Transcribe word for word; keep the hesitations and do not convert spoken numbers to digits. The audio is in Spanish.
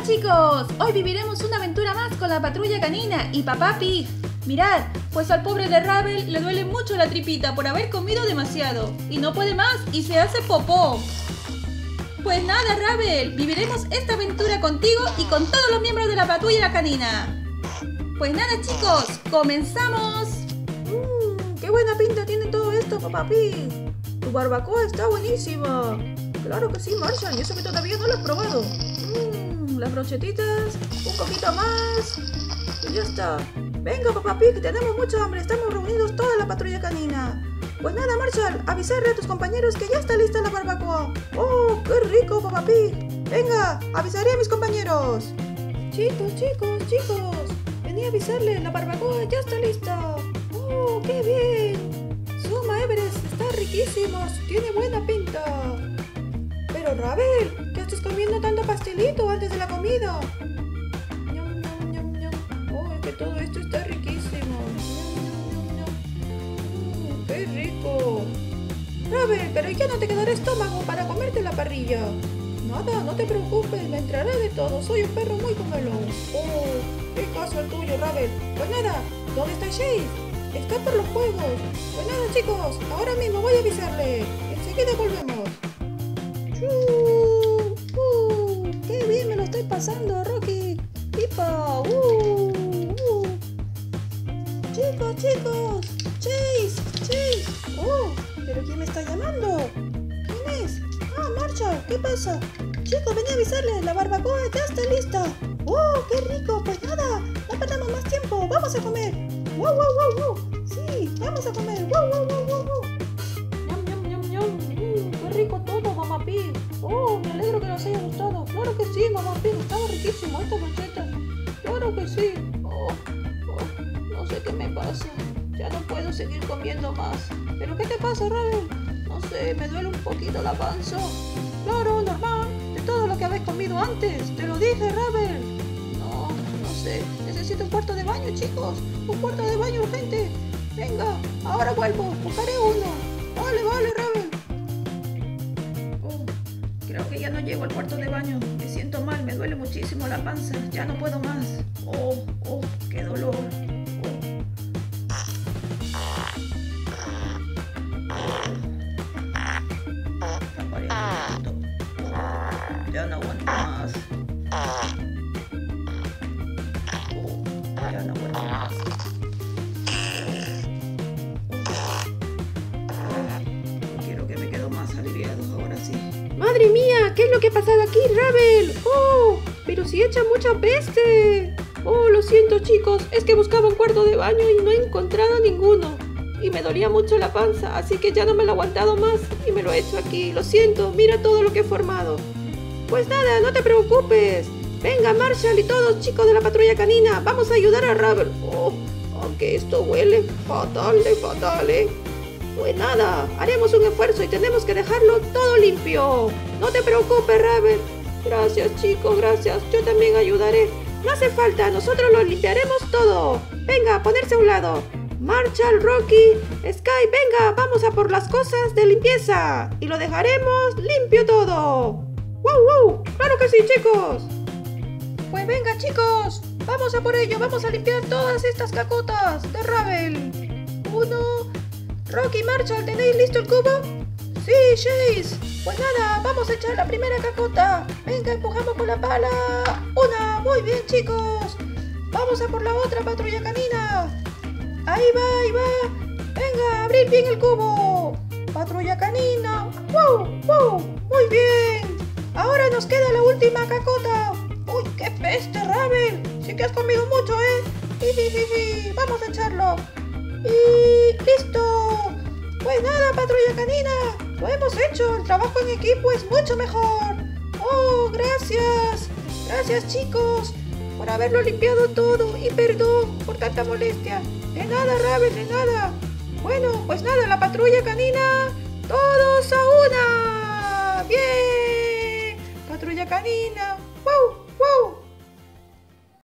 Hola chicos, hoy viviremos una aventura más con la patrulla canina y Papá Pig. Mirad, pues al pobre de Rubble le duele mucho la tripita por haber comido demasiado y no puede más y se hace popó. Pues nada Rubble, viviremos esta aventura contigo y con todos los miembros de la patrulla canina. Pues nada chicos, comenzamos. Mmm, qué buena pinta tiene todo esto, Papá Pig. Tu barbacoa está buenísima. Claro que sí, Marshall, y eso que todavía no lo has probado. Mmm, las brochetitas, un poquito más y ya está. Venga, Papá Pig, tenemos mucha hambre, estamos reunidos toda la patrulla canina. Pues nada, Marshall, avisarle a tus compañeros que ya está lista la barbacoa. ¡Oh, qué rico, Papá Pig! Venga, avisaré a mis compañeros. Chicos, chicos, chicos, vení a avisarle, la barbacoa ya está lista. ¡Oh, qué bien! Suma Everest, está riquísimo, tiene buena pinta. Pero Rubble, ¿qué estás comiendo tanto pastelito antes de la comida? Ñam, ñam, ñam, ñam. Oh, es que todo esto está riquísimo. Ñam, ñam, ñam, ñam. Mm, ¡qué rico! Rubble, pero ya no te quedará estómago para comerte la parrilla. Nada, no te preocupes, me entraré de todo, soy un perro muy comelón. Oh, qué caso el tuyo, Rubble. Pues nada, ¿dónde está Chase? Está por los juegos. Pues nada, chicos, ahora mismo voy a avisarle. Enseguida volvemos. Uh, uh, ¡qué bien me lo estoy pasando, Rocky! ¡Pipa! Uh, uh. ¡Chicos, chicos! ¡Chase! ¡Chase! ¡Oh! ¿Pero quién me está llamando? ¿Quién es? ¡Ah, Marshall! ¿Qué pasa? Chicos, vení a avisarles, la barbacoa ya está lista. ¡Oh, qué rico! Pues nada, no perdamos más tiempo, vamos a comer. ¡Wow, wow, wow, wow! ¡Sí, vamos a comer! ¡Wow, wow, wow, wow, wow! ¡Ñam, ñam, ñam, ñam! Mm, ¡qué rico todo, Mamá Pig! ¡Oh, me alegro que les haya gustado! ¡Claro que sí, Mamá Pig! Estaba riquísimo esta brocheta. ¡Claro que sí! Oh, oh, no sé qué me pasa. Ya no puedo seguir comiendo más. ¿Pero qué te pasa, Rubble? No sé, me duele un poquito la panza. Claro, normal. De todo lo que habéis comido antes. Te lo dije, Rubble. No, no sé. Necesito un cuarto de baño, chicos. Un cuarto de baño urgente. Venga, ahora vuelvo. Buscaré uno. Vale, vale, Rubble. Oh, creo que ya no llego al cuarto de baño. Me siento mal, me duele muchísimo la panza. Ya no puedo más. Oh, oh, qué dolor. Ya no aguanto más. Oh, ya no aguanto más. Oh, quiero que me quedo más aliviado ahora sí. ¡Madre mía! ¿Qué es lo que ha pasado aquí, Rubble? ¡Oh! Pero si echa mucha peste. Oh, lo siento, chicos. Es que buscaba un cuarto de baño y no he encontrado ninguno. Y me dolía mucho la panza, así que ya no me lo he aguantado más y me lo he hecho aquí. Lo siento, mira todo lo que he formado. Pues nada, no te preocupes. Venga, Marshall y todos chicos de la patrulla canina, vamos a ayudar a Rubble. Oh, aunque esto huele fatal, eh, fatal, ¿eh? Pues nada, haremos un esfuerzo y tenemos que dejarlo todo limpio. No te preocupes, Rubble. Gracias, chicos, gracias. Yo también ayudaré. No hace falta, nosotros lo limpiaremos todo. Venga, ponerse a un lado. Marshall, Rocky, Sky, venga, vamos a por las cosas de limpieza y lo dejaremos limpio todo. ¡Wow, wow! ¡Claro que sí, chicos! Pues venga, chicos, vamos a por ello, vamos a limpiar todas estas cacotas de Rubble. Uno, Rocky, Marshall, ¿tenéis listo el cubo? Sí, Chase. Pues nada, vamos a echar la primera cacota. Venga, empujamos con la pala. Una, muy bien, chicos. Vamos a por la otra patrulla canina. Ahí va, ahí va. Venga, abrir bien el cubo. Patrulla canina. ¡Wow! ¡Wow! Muy bien. Ahora nos queda la última cacota. ¡Uy, qué peste, Rubble! Sí que has comido mucho, ¿eh? Jijijiji. Vamos a echarlo. Y listo. Pues nada, patrulla canina. Lo hemos hecho. El trabajo en equipo es mucho mejor. ¡Oh, gracias! Gracias, chicos, por haberlo limpiado todo y perdón por tanta molestia. De nada, Rubble, de nada. Bueno, pues nada, la patrulla canina, todos a una. ¡Bien! Patrulla canina,